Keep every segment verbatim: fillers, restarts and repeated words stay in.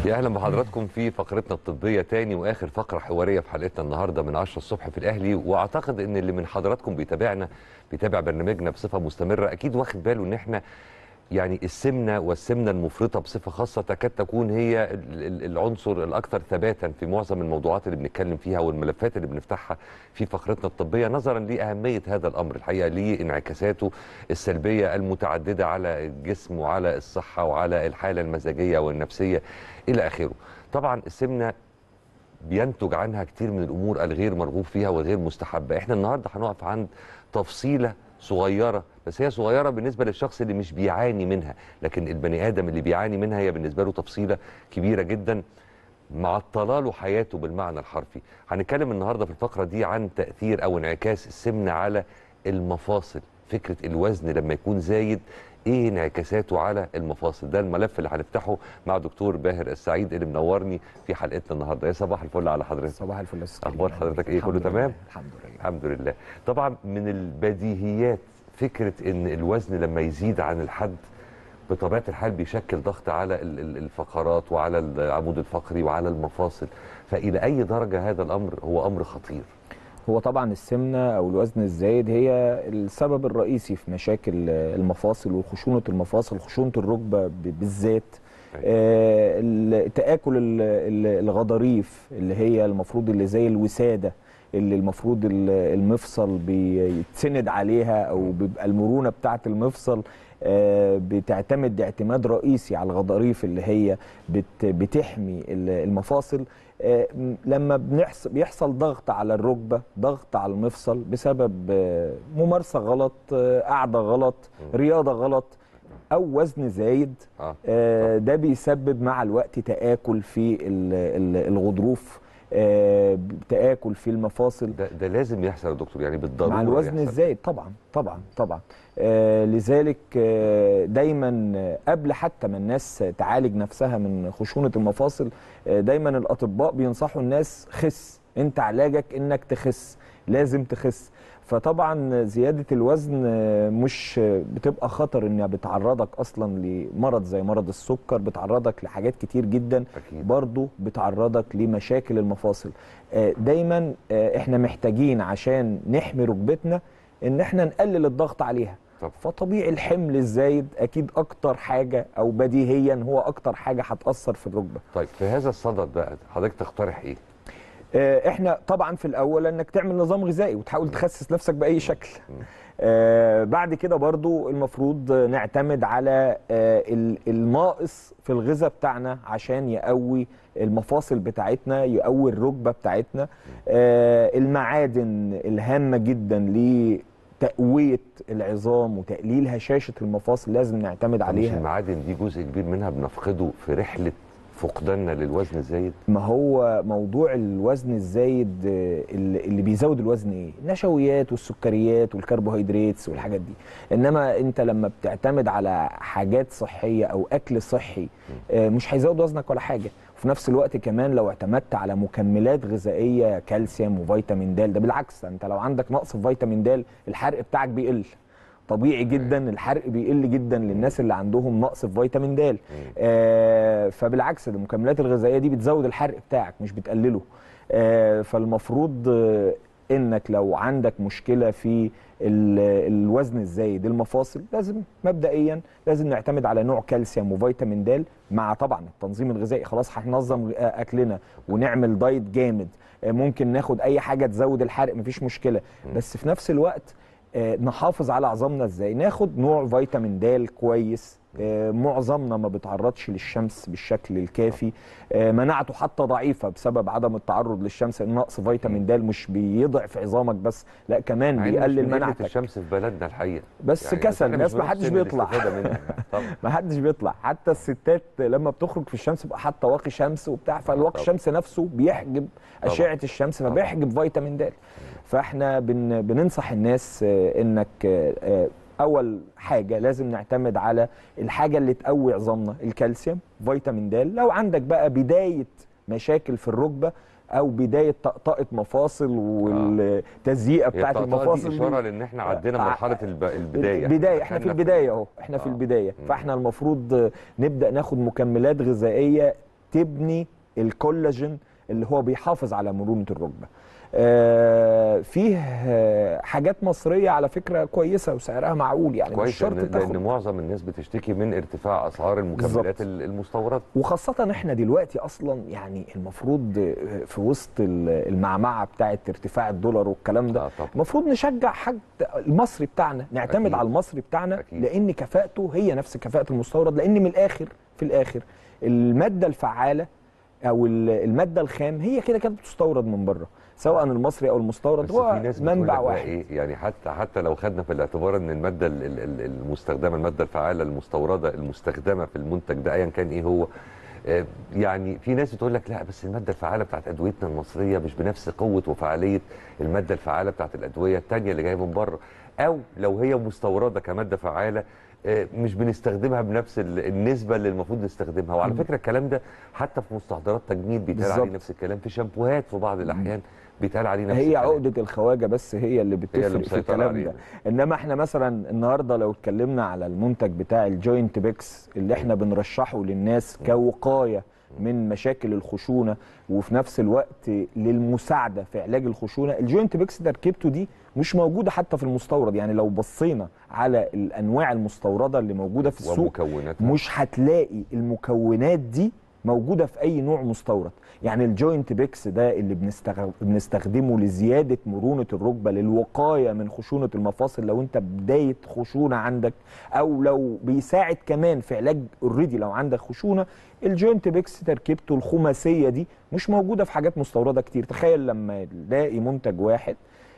يا اهلا بحضراتكم في فقرتنا الطبيه تاني واخر فقره حواريه في حلقتنا النهارده من عشرة الصبح في الاهلي. واعتقد ان اللي من حضراتكم بيتابعنا بيتابع برنامجنا بصفه مستمره اكيد واخد باله ان احنا يعني السمنه والسمنه المفرطه بصفه خاصه تكاد تكون هي العنصر الاكثر ثباتا في معظم الموضوعات اللي بنتكلم فيها والملفات اللي بنفتحها في فقرتنا الطبيه، نظرا لاهميه هذا الامر الحقيقه لانعكاساته السلبيه المتعدده على الجسم وعلى الصحه وعلى الحاله المزاجيه والنفسيه الى اخره. طبعا السمنه بينتج عنها كتير من الامور الغير مرغوب فيها والغير مستحبه. احنا النهارده هنقف عند تفصيله صغيره، بس هي صغيره بالنسبه للشخص اللي مش بيعاني منها، لكن البني ادم اللي بيعاني منها هي بالنسبه له تفصيله كبيره جدا معطله له حياته بالمعنى الحرفي. هنتكلم النهارده في الفقره دي عن تاثير او انعكاس السمنه على المفاصل. فكره الوزن لما يكون زايد ايه انعكاساته على المفاصل؟ ده الملف اللي هنفتحه مع دكتور باهر السعيد اللي منورني في حلقتنا النهارده. يا صباح الفل على حضرتك. صباح الفل. اخبار حضرتك ايه؟ كله تمام؟ الحمد لله. الحمد لله. طبعا من البديهيات فكره ان الوزن لما يزيد عن الحد بطبيعه الحال بيشكل ضغط على الفقرات وعلى العمود الفقري وعلى المفاصل، فالى اي درجه هذا الامر هو امر خطير؟ هو طبعا السمنه او الوزن الزايد هي السبب الرئيسي في مشاكل المفاصل وخشونه المفاصل، خشونه الركبه بالذات. آه تآكل الغضاريف اللي هي المفروض اللي زي الوساده اللي المفروض المفصل بيتسند عليها او بيبقى المرونه بتاعه المفصل آه بتعتمد اعتماد رئيسي على الغضاريف اللي هي بت بتحمي المفاصل. آه لما بنحصل بيحصل ضغط على الركبه، ضغط على المفصل بسبب آه ممارسه غلط، آه قعده غلط، رياضه غلط، او وزن زايد، آه ده بيسبب مع الوقت تآكل في الغضروف، آه تآكل في المفاصل. ده, ده لازم يحصل يا دكتور يعني بالضروره مع الوزن الزايد طبعا طبعا طبعا. آه لذلك آه دايما قبل حتى ما الناس تعالج نفسها من خشونه المفاصل آه دايما الاطباء بينصحوا الناس خس، انت علاجك انك تخس، لازم تخس. فطبعا زياده الوزن مش بتبقى خطر انها بتعرضك اصلا لمرض زي مرض السكر، بتعرضك لحاجات كتير جدا أكيد. برضو بتعرضك لمشاكل المفاصل. دايما احنا محتاجين عشان نحمي ركبتنا ان احنا نقلل الضغط عليها. طب. فطبيعي الحمل الزايد اكيد اكتر حاجه او بديهيا هو اكتر حاجه هتاثر في الركبه. طيب في هذا الصدد بقى حضرتك تقترح ايه؟ احنا طبعا في الاول انك تعمل نظام غذائي وتحاول تخسس نفسك باي شكل. آه بعد كده برضو المفروض نعتمد على آه الناقص في الغذاء بتاعنا عشان يقوي المفاصل بتاعتنا، يقوي الركبه بتاعتنا. آه المعادن الهامه جدا لتقويه العظام وتقليل هشاشه المفاصل لازم نعتمد عليها. مش المعادن دي جزء كبير منها بنفقده في رحله فقداننا للوزن الزايد؟ ما هو موضوع الوزن الزايد اللي بيزود الوزن ايه؟ النشويات والسكريات والكربوهيدرات والحاجات دي. انما انت لما بتعتمد على حاجات صحيه او اكل صحي مش هيزود وزنك ولا حاجه. وفي نفس الوقت كمان لو اعتمدت على مكملات غذائيه كالسيوم وفيتامين د، ده بالعكس انت لو عندك نقص في فيتامين د الحرق بتاعك بيقل. طبيعي جدا الحرق بيقل جدا للناس اللي عندهم نقص في فيتامين د. آه فبالعكس المكملات الغذائيه دي بتزود الحرق بتاعك مش بتقلله. آه فالمفروض آه انك لو عندك مشكله في الوزن الزايد المفاصل لازم مبدئيا لازم نعتمد على نوع كالسيوم وفيتامين د مع طبعا التنظيم الغذائي. خلاص هننظم اكلنا ونعمل دايت جامد، آه ممكن ناخد اي حاجه تزود الحرق مفيش مشكله، بس في نفس الوقت آه نحافظ على عظامنا ازاي؟ ناخد نوع فيتامين د كويس. آه معظمنا ما بيتعرضش للشمس بالشكل الكافي، آه مناعته حتى ضعيفه بسبب عدم التعرض للشمس. نقص فيتامين د مش بيضعف عظامك بس، لا كمان بيقلل مناعتك. الشمس في بلدنا الحقيقه بس يعني كسل الناس، ما حدش بيطلع ما حدش بيطلع. حتى الستات لما بتخرج في الشمس بقى حتى واقي شمس وبتاع، فالواقي الشمس نفسه بيحجب اشعه الشمس فبيحجب فيتامين د. فاحنا بن بننصح الناس انك اول حاجه لازم نعتمد على الحاجه اللي تقوي عظامنا، الكالسيوم، فيتامين د. لو عندك بقى بدايه مشاكل في الركبه او بدايه طقطقه مفاصل والتزييقه بتاعه المفاصل دي اشاره لان احنا عدينا مرحله البدايه. بدايه احنا في البدايه اهو، احنا في البدايه. فاحنا المفروض نبدا ناخد مكملات غذائيه تبني الكولاجين اللي هو بيحافظ على مرونه الركبه. آه فيه آه حاجات مصريه على فكره كويسه وسعرها معقول، يعني مش كويس، شرط لأن, تاخد. لان معظم الناس بتشتكي من ارتفاع اسعار المكملات المستورده، وخاصه احنا دلوقتي اصلا يعني المفروض في وسط المعمعه بتاعه ارتفاع الدولار والكلام ده، آه المفروض نشجع حاجه المصري بتاعنا، نعتمد أكيد. على المصري بتاعنا أكيد. لان كفاءته هي نفس كفاءه المستورد، لان من الاخر في الاخر الماده الفعاله او الماده الخام هي كده كده بتستورد من بره، سواء المصري او المستورد هو منبع واحد. إيه يعني حتى حتى لو خدنا في الاعتبار ان الماده المستخدمه، الماده الفعاله المستورده المستخدمه في المنتج ده ايا كان ايه هو، يعني في ناس بتقول لك لا بس الماده الفعاله بتاعت ادويتنا المصريه مش بنفس قوه وفعاليه الماده الفعاله بتاعت الادويه الثانيه اللي جايه من بره، او لو هي مستورده كماده فعاله مش بنستخدمها بنفس النسبه اللي المفروض نستخدمها. وعلى فكره الكلام ده حتى في مستحضرات تجميل بيتقال عليه نفس الكلام، في شامبوهات في بعض الاحيان بيتقال عليه نفس هي الكلام. عقده الخواجه بس هي اللي بتفرق في الكلام ده. انما احنا مثلا النهارده لو اتكلمنا على المنتج بتاع الجوينت بيكس اللي احنا بنرشحه للناس كوقايه من مشاكل الخشونه وفي نفس الوقت للمساعده في علاج الخشونه، الجوينت بيكس تركيبته دي مش موجوده حتى في المستورد. يعني لو بصينا على الانواع المستورده اللي موجوده في السوق مش هتلاقي المكونات دي موجوده في اي نوع مستورد. يعني الجوينت بيكس ده اللي بنستخدمه لزياده مرونه الركبه للوقايه من خشونه المفاصل لو انت بدايه خشونه عندك، او لو بيساعد كمان في علاج اوريدي لو عندك خشونه، الجوينت بيكس تركيبته الخماسيه دي مش موجوده في حاجات مستورده كتير. تخيل لما نلاقي منتج واحد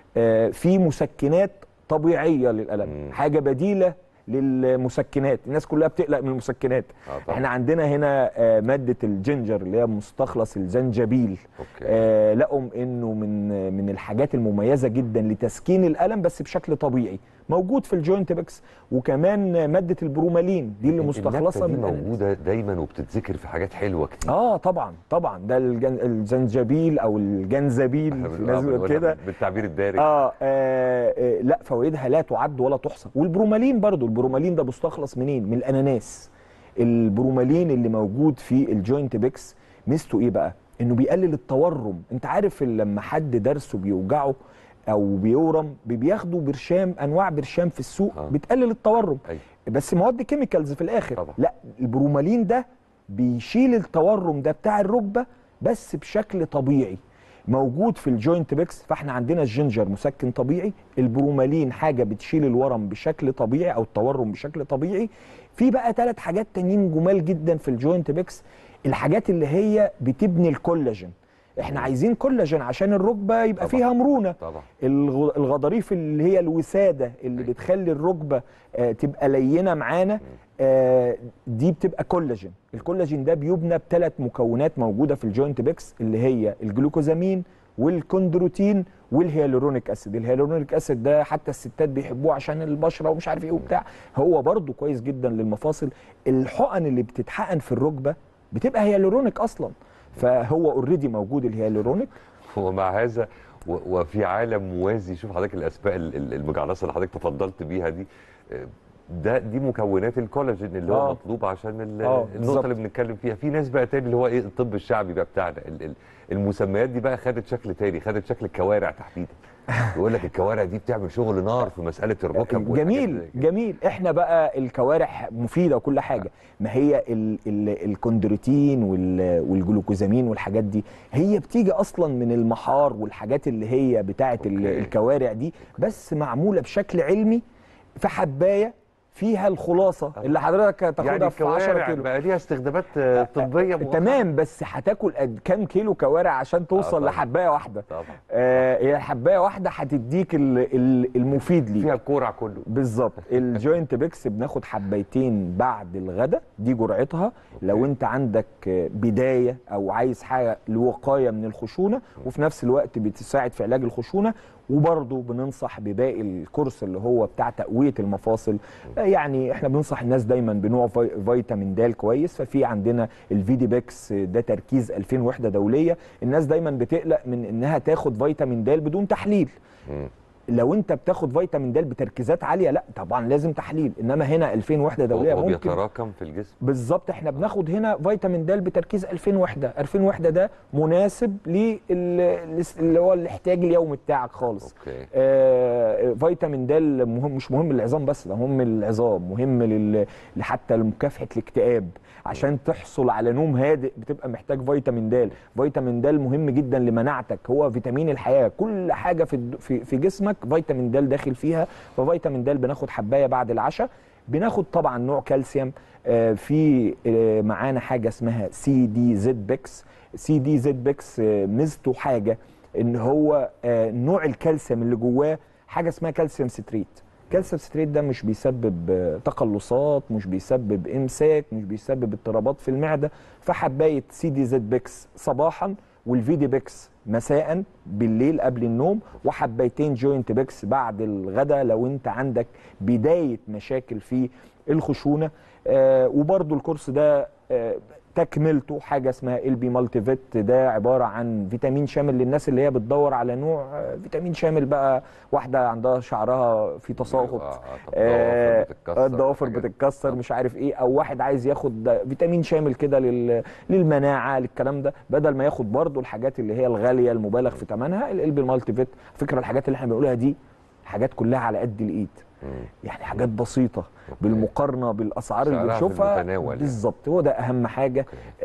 فيه مسكنات طبيعيه للالم، حاجه بديله للمسكنات. الناس كلها بتقلق من المسكنات. آه احنا عندنا هنا آه ماده الجينجر اللي هي مستخلص الزنجبيل، آه لقوا انه من من الحاجات المميزه جدا لتسكين الالم بس بشكل طبيعي، موجود في الجوينت بيكس. وكمان ماده البرومالين دي اللي مستخلصه من موجوده دايما وبتتذكر في حاجات حلوه كتير. اه طبعا طبعا ده الجن... الزنجبيل او الجنزبيل في ناس كده بالتعبير الدارج. آه, آه, آه لا فوائدها لا تعد ولا تحصى. والبرومالين برضو، البرومالين ده مستخلص منين؟ من الاناناس. البرومالين اللي موجود في الجوينت بيكس ميزته ايه بقى؟ انه بيقلل التورم. انت عارف لما حد درسه بيوجعه او بيورم بياخدوا برشام، انواع برشام في السوق آه. بتقلل التورم. أي. بس مواد كيميكالز في الاخر طبعا. لا البرومالين ده بيشيل التورم ده بتاع الركبه بس بشكل طبيعي، موجود في الجوينت بيكس. فاحنا عندنا الجينجر مسكن طبيعي، البرومالين حاجه بتشيل الورم بشكل طبيعي او التورم بشكل طبيعي. في بقى ثلاث حاجات تانيين جمال جدا في الجوينت بيكس، الحاجات اللي هي بتبني الكولاجين. احنا عايزين كولاجين عشان الركبه يبقى طبعا. فيها مرونه طبعا. الغضاريف اللي هي الوساده اللي أي. بتخلي الركبه آه تبقى لينه معانا، آه دي بتبقى كولاجين. الكولاجين ده بيبنى بثلاث مكونات موجوده في الجوينت بيكس اللي هي الجلوكوزامين والكوندروتين والهيالورونيك اسيد. الهيالورونيك اسيد ده حتى الستات بيحبوه عشان البشره ومش عارف ايه وبتاع، هو برضو كويس جدا للمفاصل. الحقن اللي بتتحقن في الركبه بتبقى هيالورونيك اصلا، فهو اوريدي موجود الهيالورونيك. ومع هذا وفي عالم موازي، شوف حضرتك الاسماء المجعلصه اللي حضرتك تفضلت بيها دي، ده دي مكونات الكولاجين اللي هو آه. مطلوب عشان النقطه بالزبط. اللي بنتكلم فيها. في ناس بقى تاني اللي هو ايه الطب الشعبي بقى بتاعنا، المسميات دي بقى خدت شكل تاني، خدت شكل الكوارع تحديدا. يقول لك الكوارع دي بتعمل شغل نار في مساله الركب. جميل جميل. احنا بقى الكوارع مفيده وكل حاجه، ما هي الكوندروتين والجلوكوزامين والحاجات دي هي بتيجي اصلا من المحار والحاجات اللي هي بتاعه الكوارع دي، بس معموله بشكل علمي في حبايه فيها الخلاصه اللي حضرتك هتاخدها يعني في عشرة كيلو. بقى ليها استخدامات طبيه مؤخرة. تمام، بس هتاكل قد كام كيلو كوارع عشان توصل آه لحبايه واحده؟ طبعا آه هي حبايه واحده هتديك المفيد ليك، فيها الكورع كله بالظبط. الجوينت بيكس بناخد حبايتين بعد الغداء، دي جرعتها. لو انت عندك بدايه او عايز حاجه لوقايه من الخشونه وفي نفس الوقت بتساعد في علاج الخشونه، وبرضه بننصح بباقي الكورس اللي هو بتاع تقويه المفاصل. يعني احنا بننصح الناس دايما بنوع فيتامين د كويس. ففي عندنا الفيدي بيكس ده تركيز ألفين وحده دوليه. الناس دايما بتقلق من انها تاخد فيتامين د بدون تحليل. لو انت بتاخد فيتامين د بتركيزات عاليه لا طبعا لازم تحليل، انما هنا ألفين وحده دوليه هو ممكن بيتراكم في الجسم بالظبط. احنا بناخد هنا فيتامين د بتركيز ألفين وحده، ألفين وحده ده مناسب اللي هو الاحتياج اليومي بتاعك خالص. اوكي. آه فيتامين د مهم، مش مهم للعظام بس، ده مهم للعظام، مهم لل... حتى لمكافحه الاكتئاب. عشان تحصل على نوم هادئ بتبقى محتاج فيتامين د. فيتامين د مهم جدا لمناعتك، هو فيتامين الحياه، كل حاجه في في في جسمك فيتامين د داخل فيها. ففيتامين د بناخد حبايه بعد العشاء. بناخد طبعا نوع كالسيوم، آه في آه معانا حاجه اسمها سي دي زد بيكس. سي دي زد بيكس آه ميزته حاجه ان هو آه نوع الكالسيوم اللي جواه حاجه اسمها كالسيوم ستريت. كالسيوم ستريت ده مش بيسبب تقلصات، مش بيسبب امساك، مش بيسبب اضطرابات في المعده. فحبايه سي دي زد بيكس صباحا، والفي دي بيكس مساء بالليل قبل النوم، وحبايتين جوينت بيكس بعد الغداء لو انت عندك بدايه مشاكل في الخشونه. آه وبرده الكورس ده آه تكملته حاجه اسمها ال بي مالتي فيت، ده عباره عن فيتامين شامل للناس اللي هي بتدور على نوع فيتامين شامل بقى. واحده عندها شعرها في تساقط، آه الضوافر بتتكسر مش عارف ايه، او واحد عايز ياخد فيتامين شامل كده لل... للمناعه للكلام ده، بدل ما ياخد برضو الحاجات اللي هي الغاليه المبالغ في ثمنها. ال بي مالتي فيت فكره الحاجات اللي احنا بنقولها دي حاجات كلها على قد الايد، يعني حاجات بسيطه بالمقارنه بالاسعار اللي بنشوفها بالظبط. هو ده اهم حاجه.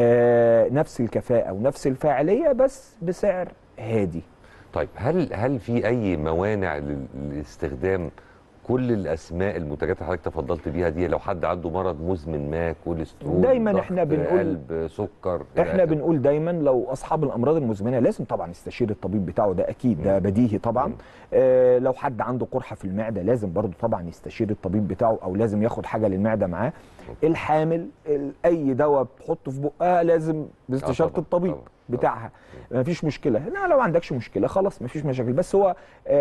آه نفس الكفاءه ونفس الفاعليه بس بسعر هادي. طيب هل هل في اي موانع لاستخدام كل الاسماء المنتجات اللي حضرتك تفضلت بيها دي لو حد عنده مرض مزمن ما، كوليسترول، دايما احنا بنقول قلب، سكر، احنا بنقول دايما لو اصحاب الامراض المزمنه لازم طبعا يستشير الطبيب بتاعه، ده اكيد، ده بديهي طبعا. آه لو حد عنده قرحه في المعده لازم برضو طبعا يستشير الطبيب بتاعه، او لازم ياخد حاجه للمعده معاه. الحامل اي دواء بتحطه في بقها لازم باستشاره آه الطبيب طبعًا. بتاعها ما فيش مشكله. لا لو عندكش مشكله خلاص ما فيش مشاكل. بس هو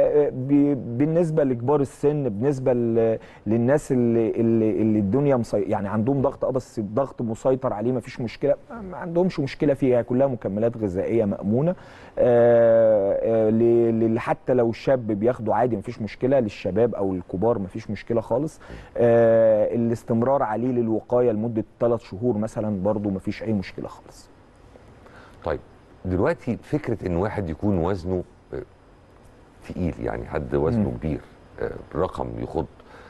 بالنسبه لكبار السن، بالنسبه للناس اللي اللي, اللي الدنيا مسي... يعني عندهم ضغط اه بس الضغط مسيطر عليه ما فيش مشكله، ما عندهمش مشكله فيها، كلها مكملات غذائيه مامونه. حتى لو الشاب بياخده عادي ما فيش مشكله، للشباب او الكبار ما فيش مشكله خالص. الاستمرار عليه للوقايه لمده ثلاث شهور مثلا برضو ما فيش اي مشكله خالص. طيب دلوقتي فكره ان واحد يكون وزنه تقيل، يعني حد وزنه كبير، رقم يخض،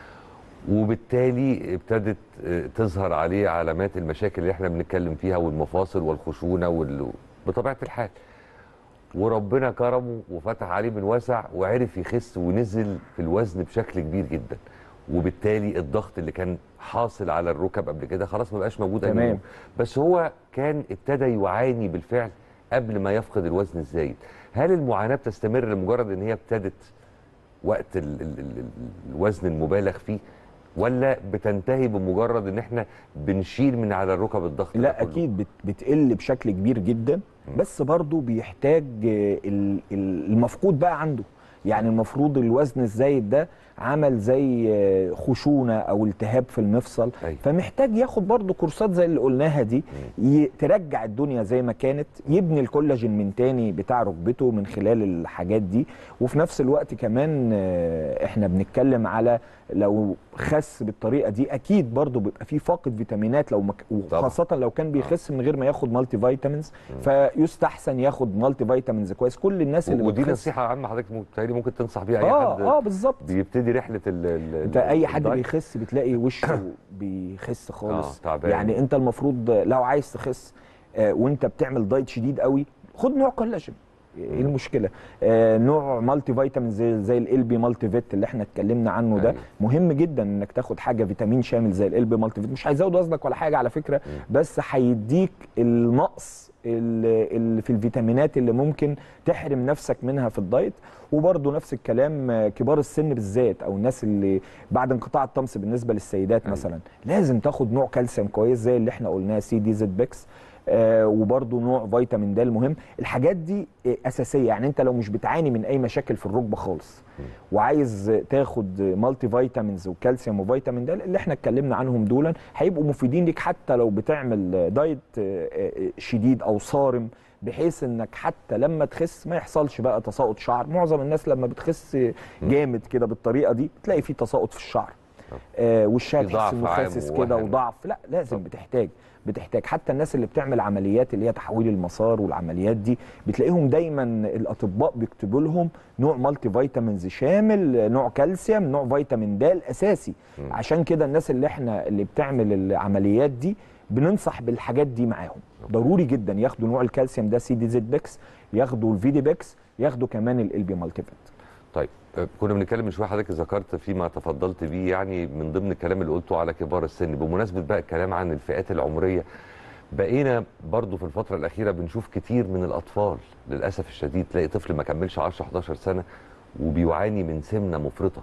وبالتالي ابتدت تظهر عليه علامات المشاكل اللي احنا بنتكلم فيها والمفاصل والخشونه وال... بطبيعه الحال، وربنا كرمه وفتح عليه من واسع وعرف يخس ونزل في الوزن بشكل كبير جدا، وبالتالي الضغط اللي كان حاصل على الركب قبل كده خلاص ما بقاش موجود تمام. بس هو كان ابتدى يعاني بالفعل قبل ما يفقد الوزن الزايد. هل المعاناه بتستمر لمجرد ان هي ابتدت وقت ال ال ال الوزن المبالغ فيه، ولا بتنتهي بمجرد ان احنا بنشيل من على الركب الضغط؟ لا اكيد بت بتقل بشكل كبير جدا، بس برضو بيحتاج المفقود بقى عنده. يعني المفروض الوزن الزايد ده عمل زي خشونه او التهاب في المفصل، أي. فمحتاج ياخد برضو كورسات زي اللي قلناها دي ترجع الدنيا زي ما كانت، يبني الكولاجين من تاني بتاع ركبته من خلال الحاجات دي. وفي نفس الوقت كمان احنا بنتكلم على لو خس بالطريقه دي اكيد برضو بيبقى فيه فاقد فيتامينات، لو مك... وخاصه لو كان بيخس من غير ما ياخد مالتي فيتامينز، فيستحسن ياخد مالتي فيتامينز كويس. كل الناس اللي ودي نصيحه عامه حضرتك ممكن تنصح بيها اي آه حد اه بالظبط بيبتدي رحله ال انت اي حد بيخس بتلاقي وشه بيخس خالص. آه يعني انت المفروض لو عايز تخس آه وانت بتعمل دايت شديد قوي خد نوع كولاجين. ايه المشكله؟ آه نوع مالتي فيتامين زي زي ال بي مالتي فيت اللي احنا اتكلمنا عنه ده. أيوة. مهم جدا انك تاخد حاجه فيتامين شامل زي ال بي مالتي فيت، مش هيزود وزنك ولا حاجه على فكره، م. بس هيديك النقص اللي في الفيتامينات اللي ممكن تحرم نفسك منها في الدايت. وبرده نفس الكلام كبار السن بالذات، او الناس اللي بعد انقطاع الطمس بالنسبه للسيدات مثلا، لازم تاخد نوع كالسيوم كويس زي اللي احنا قلناه سي دي زد بيكس. آه وبرده نوع فيتامين د مهم. الحاجات دي آه اساسيه، يعني انت لو مش بتعاني من اي مشاكل في الركبه خالص وعايز تاخد مالتي فيتامينز وكالسيوم وفيتامين د اللي احنا اتكلمنا عنهم دول هيبقوا مفيدين ليك، حتى لو بتعمل دايت شديد او صارم، بحيث انك حتى لما تخس ما يحصلش بقى تساقط شعر. معظم الناس لما بتخس جامد كده بالطريقه دي بتلاقي فيه تساقط في الشعر، آه وشها تحس انه خاسس كده وضعف. لا لازم بتحتاج بتحتاج حتى الناس اللي بتعمل عمليات اللي هي تحويل المسار والعمليات دي بتلاقيهم دايما الاطباء بيكتبوا لهم نوع مالتي فيتامينز شامل، نوع كالسيوم، نوع فيتامين د اساسي. عشان كده الناس اللي احنا اللي بتعمل العمليات دي بننصح بالحاجات دي معاهم. ضروري جدا ياخدوا نوع الكالسيوم ده سي دي زد بيكس، ياخدوا الفي دي بيكس، ياخدوا كمان الالبي مالتي فيت. طيب كنا بنتكلم من شويه، حضرتك ذكرت فيما تفضلت بيه يعني من ضمن الكلام اللي قلته على كبار السن. بمناسبه بقى الكلام عن الفئات العمريه، بقينا برضو في الفتره الاخيره بنشوف كتير من الاطفال للاسف الشديد، تلاقي طفل ما كملش عشرة حداشر سنه وبيعاني من سمنه مفرطه،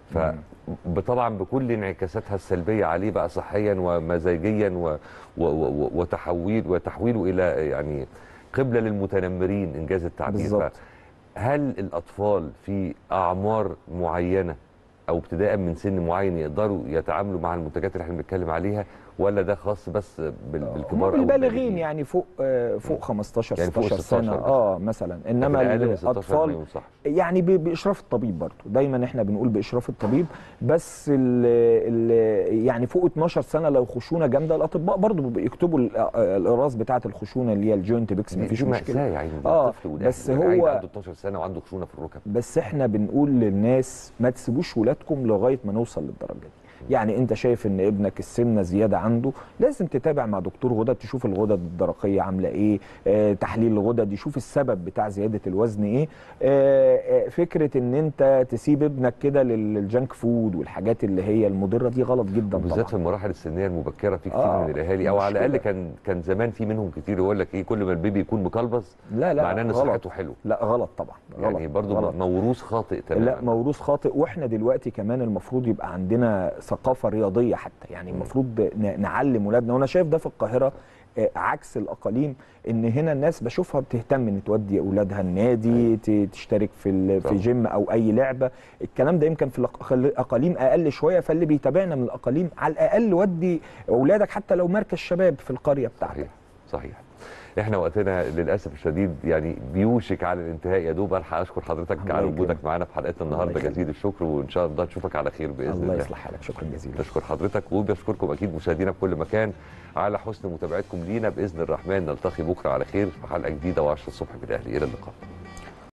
فطبعا بكل انعكاساتها السلبيه عليه بقى صحيا ومزاجيا و... و... و... وتحويل وتحويله الى يعني قبله للمتنمرين انجاز التعبير. بالظبط. هل الاطفال في اعمار معينه او ابتداء من سن معين يقدروا يتعاملوا مع المنتجات اللي احنا بنتكلم عليها، ولا ده خاص بس بالكبار او البالغين؟ يعني فوق فوق خمستاشر يعني ستاشر سنه اه مثلا، انما الاطفال يعني باشراف الطبيب. برضه دايما احنا بنقول باشراف الطبيب، بس ال ال يعني فوق اتناشر سنه لو خشونه جامده الاطباء برضه بيكتبوا الاقراص بتاعه الخشونه اللي هي الجوينت بيكس، مفيش مشكله يعني. اه بس هو عنده اتناشر سنه وعنده خشونه في الركب. بس احنا بنقول للناس ما تسيبوش ولادكم لغايه ما نوصل للدرجه دي. يعني انت شايف ان ابنك السمنه زياده عنده، لازم تتابع مع دكتور غدد، تشوف الغدد الدرقيه عامله ايه، آه تحليل الغدد يشوف السبب بتاع زياده الوزن ايه. آه آه فكره ان انت تسيب ابنك كده للجانك فود والحاجات اللي هي المضره دي غلط جدا طبعا، بالذات في المراحل السنيه المبكره. في كتير آه من الاهالي او على الاقل كان كان زمان في منهم كتير يقول لك ايه، كل ما البيبي يكون مكلبز لا لا معناه ان صحته حلوه. لا غلط طبعا، غلط يعني برضه موروث خاطئ تماما. لا موروث خاطئ. واحنا دلوقتي كمان المفروض يبقى عندنا ثقافه رياضيه حتى، يعني المفروض نعلم ولادنا. وانا شايف ده في القاهره عكس الاقاليم، ان هنا الناس بشوفها بتهتم ان تودي اولادها النادي، تشترك في في جيم او اي لعبه. الكلام ده يمكن في الاقاليم اقل شويه، فاللي بيتابعنا من الاقاليم على الاقل ودي اولادك حتى لو مركز شباب في القريه بتاعتك. صحيح صحيح. احنا وقتنا للاسف الشديد يعني بيوشك على الانتهاء يا دوب. الحق اشكر حضرتك على وجودك معانا في حلقتنا النهارده، جزيل الشكر، وان شاء الله نشوفك على خير باذن الله. الله يصلح حالك، شكرا جزيلا. بشكر حضرتك وبشكركم اكيد مشاهدينا في كل مكان على حسن متابعتكم لينا. باذن الرحمن نلتقي بكره على خير في حلقه جديده وعشرة الصبح في الاهلي. الى اللقاء.